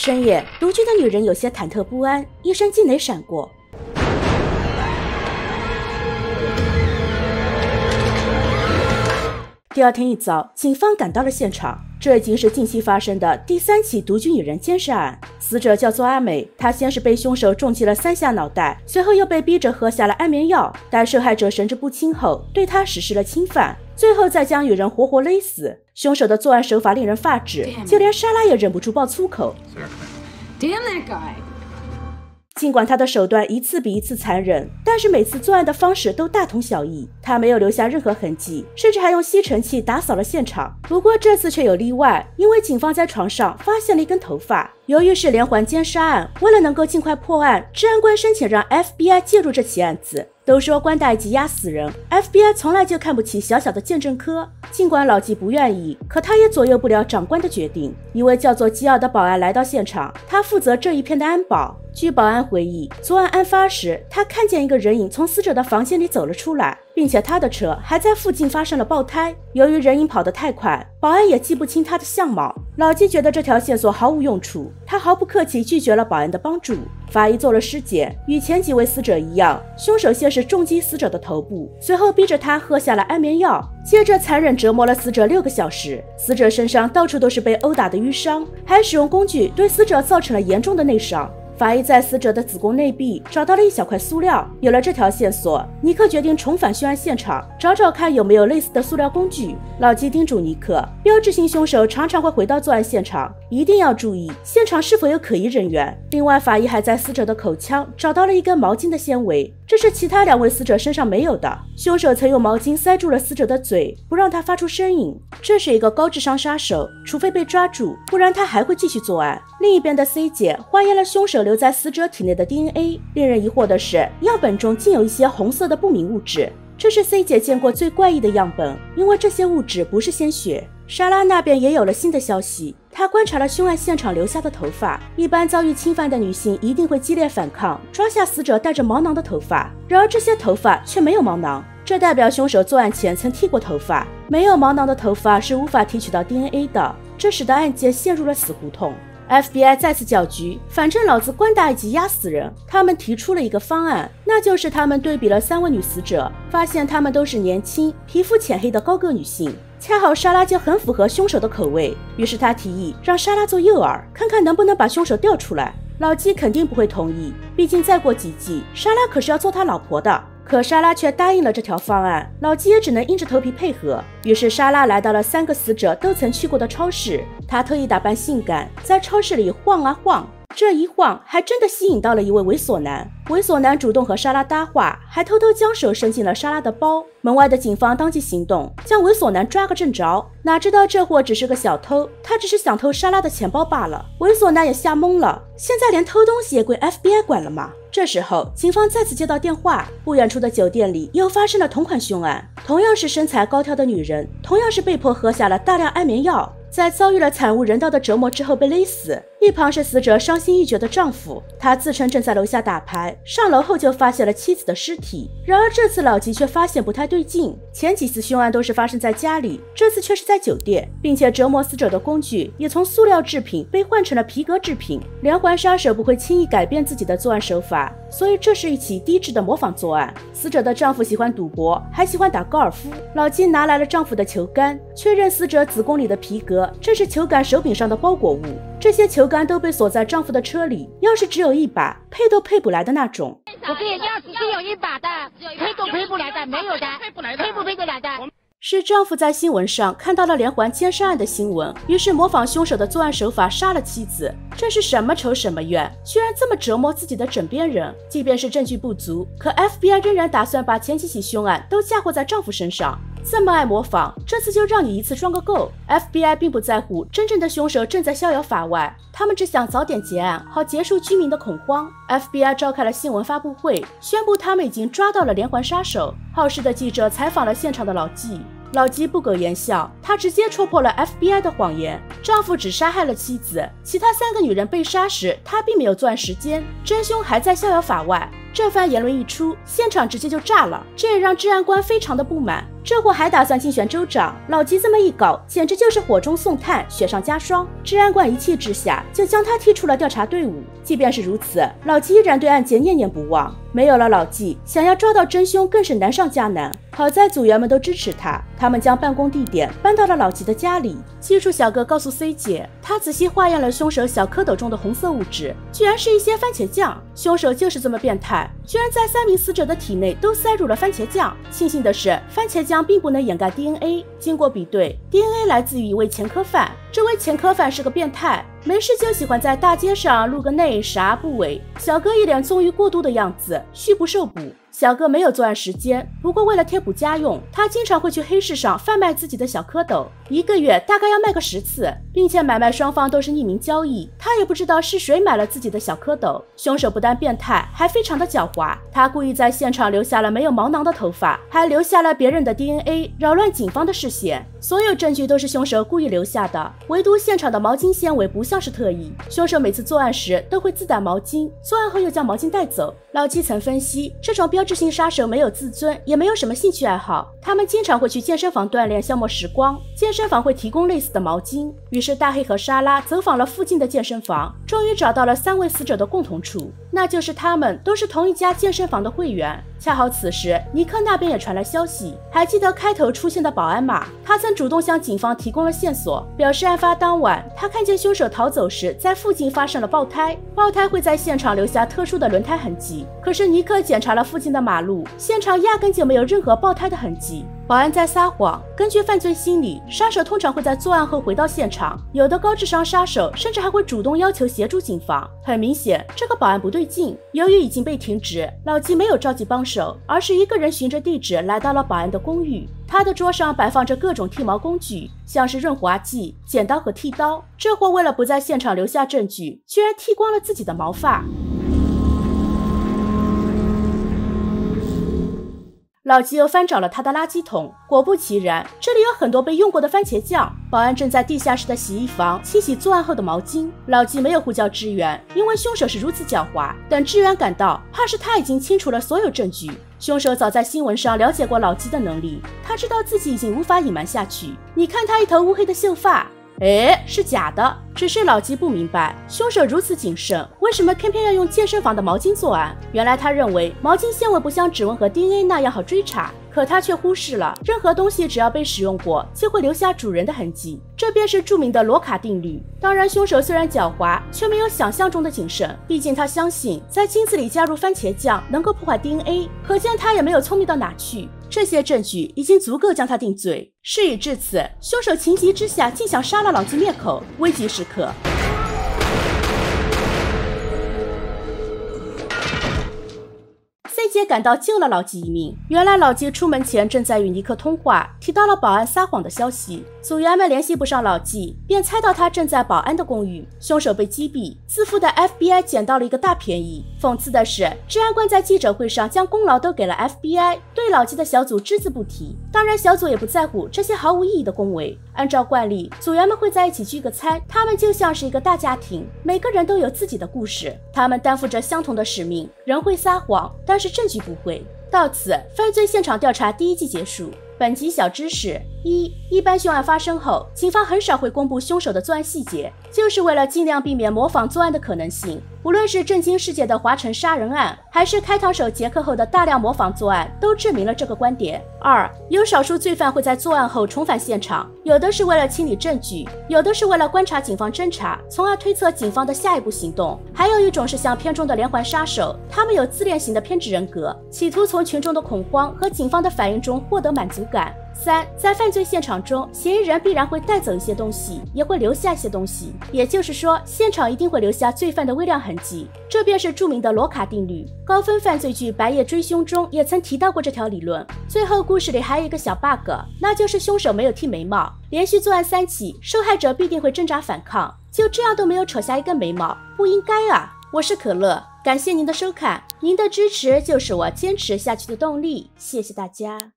深夜，独居的女人有些忐忑不安，一声惊雷闪过。第二天一早，警方赶到了现场。这已经是近期发生的第3起独居女人奸杀案。死者叫做阿美，她先是被凶手重击了3下脑袋，随后又被逼着喝下了安眠药。待受害者神志不清后，对她实施了侵犯，最后再将女人活活勒死。凶手的作案手法令人发指，就连莎拉也忍不住爆粗口。 Damn that guy. 尽管他的手段一次比一次残忍，但是每次作案的方式都大同小异。他没有留下任何痕迹，甚至还用吸尘器打扫了现场。不过这次却有例外，因为警方在床上发现了一根头发。由于是连环奸杀案，为了能够尽快破案，治安官申请让 FBI 介入这起案子。都说官大一级压死人， FBI 从来就看不起小小的鉴证科。尽管老纪不愿意，可他也左右不了长官的决定。一位叫做基奥的保安来到现场，他负责这一片的安保。据保安回忆，昨晚案发时，他看见一个人影从死者的房间里走了出来，并且他的车还在附近发生了爆胎。由于人影跑得太快，保安也记不清他的相貌。老纪觉得这条线索毫无用处，他毫不客气拒绝了保安的帮助。法医做了尸检，与前几位死者一样，凶手先是重击死者的头部，随后逼着他喝下了安眠药，接着残忍折磨了死者6个小时。死者身上到处都是被殴打的淤伤，还使用工具对死者造成了严重的内伤。法医在死者的子宫内壁找到了一小块塑料，有了这条线索，尼克决定重返凶案现场，找找看有没有类似的塑料工具。老纪叮嘱尼克，标志性凶手常常会回到作案现场，一定要注意现场是否有可疑人员。另外，法医还在死者的口腔找到了一根毛巾的纤维，这是其他2位死者身上没有的。凶手曾用毛巾塞住了死者的嘴，不让他发出声音。这是一个高智商杀手，除非被抓住，不然他还会继续作案。另一边的 C 姐化验了凶手留在死者体内的 DNA， 令人疑惑的是，样本中竟有一些红色的不明物质。这是 C 姐见过最怪异的样本，因为这些物质不是鲜血。莎拉那边也有了新的消息，她观察了凶案现场留下的头发。一般遭遇侵犯的女性一定会激烈反抗，抓下死者带着毛囊的头发，然而这些头发却没有毛囊，这代表凶手作案前曾剃过头发。没有毛囊的头发是无法提取到 DNA 的，这使得案件陷入了死胡同。FBI 再次搅局，反正老子官大一级压死人。他们提出了一个方案，那就是他们对比了3位女死者，发现她们都是年轻、皮肤浅黑的高个女性。恰好莎拉就很符合凶手的口味，于是他提议让莎拉做诱饵，看看能不能把凶手调出来。老纪肯定不会同意，毕竟再过几季，莎拉可是要做他老婆的。可莎拉却答应了这条方案，老纪也只能硬着头皮配合。于是莎拉来到了3个死者都曾去过的超市，她特意打扮性感，在超市里晃啊晃。这一晃还真的吸引到了一位猥琐男。猥琐男主动和莎拉搭话，还偷偷将手伸进了莎拉的包。门外的警方当即行动，将猥琐男抓个正着。哪知道这货只是个小偷，他只是想偷莎拉的钱包罢了。猥琐男也吓懵了，现在连偷东西也归 FBI 管了吗？这时候警方再次接到电话，不远处的酒店里又发生了同款凶案，同样是身材高挑的女人，同样是被迫喝下了大量安眠药，在遭遇了惨无人道的折磨之后被勒死。一旁是死者伤心欲绝的丈夫，他自称正在楼下打牌，上楼后就发现了妻子的尸体。然而这次老纪却发现不太对劲，前几次凶案都是发生在家里，这次却是在酒店，并且折磨死者的工具也从塑料制品被换成了皮革制品。连环杀手不会轻易改变自己的作案手法，所以这是一起低质的模仿作案。死者的丈夫喜欢赌博，还喜欢打高尔夫。老纪拿来了丈夫的球杆，确认死者子宫里的皮革正是球杆手柄上的包裹物。这些球杆都被锁在丈夫的车里，要是只有一把，配都配不来的那种。 我跟你要是有一把的，配都配不来的，没有的，配不配得来的。 是丈夫在新闻上看到了连环奸杀案的新闻，于是模仿凶手的作案手法杀了妻子。这是什么仇什么怨，居然这么折磨自己的枕边人。即便是证据不足，可 FBI 仍然打算把前几起凶案都嫁祸在丈夫身上。这么爱模仿，这次就让你一次装个够。 FBI 并不在乎真正的凶手正在逍遥法外，他们只想早点结案，好结束居民的恐慌。 FBI 召开了新闻发布会，宣布他们已经抓到了连环杀手。好事的记者采访了现场的老纪，老纪不苟言笑，他直接戳破了 FBI 的谎言，丈夫只杀害了妻子，其他3个女人被杀时他并没有作案时间，真凶还在逍遥法外。这番言论一出，现场直接就炸了，这也让治安官非常的不满。 这货还打算竞选州长。老吉这么一搞，简直就是火中送炭，雪上加霜。治安官一气之下就将他踢出了调查队伍。即便是如此，老吉依然对案件念念不忘。没有了老纪，想要抓到真凶更是难上加难。好在组员们都支持他，他们将办公地点搬到了老吉的家里。技术小哥告诉 C 姐，他仔细化验了凶手小蝌蚪中的红色物质，居然是一些番茄酱。凶手就是这么变态，居然在3名死者的体内都塞入了番茄酱。庆幸的是，番茄酱并不能掩盖 DNA。经过比对， DNA 来自于一位前科犯。这位前科犯是个变态，没事就喜欢在大街上露个内啥部位。小哥一脸纵欲过度的样子，虚不受补。小哥没有作案时间，不过为了贴补家用，他经常会去黑市上贩卖自己的小蝌蚪，1个月大概要卖个10次，并且买卖双方都是匿名交易，他也不知道是谁买了自己的小蝌蚪。凶手不但变态，还非常的狡猾，他故意在现场留下了没有毛囊的头发，还留下了别人的 DNA， 扰乱警方的视线。所有证据都是凶手故意留下的，唯独现场的毛巾纤维不像是特意。凶手每次作案时都会自带毛巾，作案后又将毛巾带走。老纪曾分析，这种标志性杀手没有自尊，也没有什么兴趣爱好，他们经常会去健身房锻炼消磨时光，健身房会提供类似的毛巾。于是大黑和莎拉走访了附近的健身房，终于找到了3位死者的共同处，那就是他们都是同一家健身房的会员。恰好此时尼克那边也传来消息，还记得开头出现的保安吗？他曾主动向警方提供了线索，表示案发当晚他看见凶手逃走时在附近发生了爆胎，爆胎会在现场留下特殊的轮胎痕迹。可是尼克检查了附近的马路，现场压根就没有任何爆胎的痕迹。保安在撒谎。根据犯罪心理，杀手通常会在作案后回到现场，有的高智商杀手甚至还会主动要求协助警方。很明显，这个保安不对劲。由于已经被停职，老纪没有召集帮手，而是一个人循着地址来到了保安的公寓。他的桌上摆放着各种剃毛工具，像是润滑剂、剪刀和剃刀。这货为了不在现场留下证据，居然剃光了自己的毛发。老吉又翻找了他的垃圾桶，果不其然，这里有很多被用过的番茄酱。保安正在地下室的洗衣房清洗作案后的毛巾。老吉没有呼叫支援，因为凶手是如此狡猾。等支援赶到，怕是他已经清除了所有证据。凶手早在新闻上了解过老吉的能力，他知道自己已经无法隐瞒下去。你看他一头乌黑的秀发，是假的。只是老吉不明白，凶手如此谨慎，为什么偏偏要用健身房的毛巾作案？原来他认为毛巾纤维不像指纹和 DNA 那样好追查，可他却忽视了任何东西只要被使用过，就会留下主人的痕迹。这便是著名的罗卡定律。当然，凶手虽然狡猾，却没有想象中的谨慎。毕竟他相信在金子里加入番茄酱能够破坏 DNA， 可见他也没有聪明到哪去。这些证据已经足够将他定罪。事已至此，凶手情急之下竟想杀了老吉灭口。危急时刻，C 姐赶到救了老吉一命。原来老吉出门前正在与尼克通话，提到了保安撒谎的消息。组员们联系不上老纪，便猜到他正在保安的公寓。凶手被击毙，自负的 FBI 捡到了一个大便宜。讽刺的是，治安官在记者会上将功劳都给了 FBI， 对老纪的小组只字不提。当然，小组也不在乎这些毫无意义的恭维。按照惯例，组员们会在一起聚个餐，他们就像是一个大家庭，每个人都有自己的故事，他们担负着相同的使命。人会撒谎，但是证据不会。到此，犯罪现场调查第1季结束。本集小知识：一般凶案发生后，警方很少会公布凶手的作案细节，就是为了尽量避免模仿作案的可能性。无论是震惊世界的华城杀人案，还是开膛手杰克后的大量模仿作案，都证明了这个观点。有少数罪犯会在作案后重返现场，有的是为了清理证据，有的是为了观察警方侦查，从而推测警方的下一步行动。还有一种是像片中的连环杀手，他们有自恋型的偏执人格，企图从群众的恐慌和警方的反应中获得满足感。在犯罪现场中，嫌疑人必然会带走一些东西，也会留下一些东西，也就是说，现场一定会留下罪犯的微量痕迹。这便是著名的罗卡定律。高分犯罪剧《白夜追凶》中也曾提到过这条理论。最后故事里还有一个小 bug， 那就是凶手没有剃眉毛，连续作案3起，受害者必定会挣扎反抗，就这样都没有扯下一根眉毛，不应该啊！我是可乐，感谢您的收看，您的支持就是我坚持下去的动力，谢谢大家。